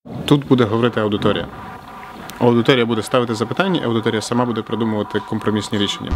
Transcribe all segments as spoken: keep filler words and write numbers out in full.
Тут буде говорити аудиторія. Аудиторія буде ставити запитання, аудиторія сама буде придумувати компромісні рішення.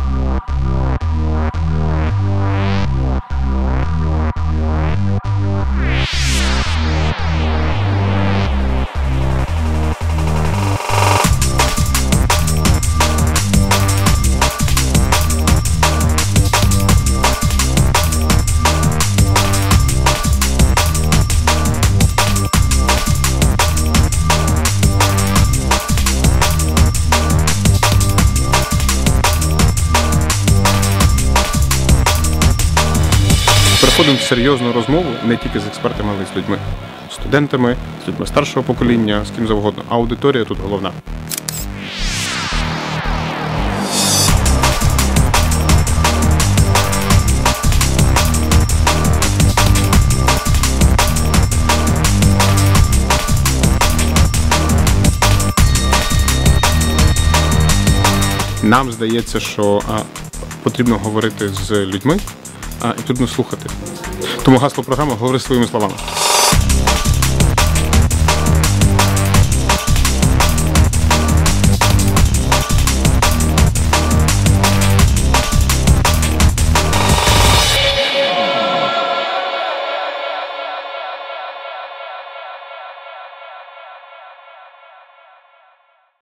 Переходимо в серйозну розмову не тільки з експертами, але й з людьми. Студентами, з людьми старшого покоління, з ким завгодно. Аудиторія тут головна. Нам здається, що а, потрібно говорити з людьми, а, і потрібно слухати. Тому гасло програми «Говори своїми словами».